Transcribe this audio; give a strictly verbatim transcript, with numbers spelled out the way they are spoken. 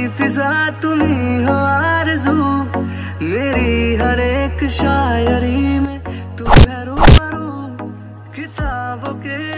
मेरी फिजा तुम्ही हो आरज़ू, मेरी हर एक शायरी में तू है रूबरू किताबों के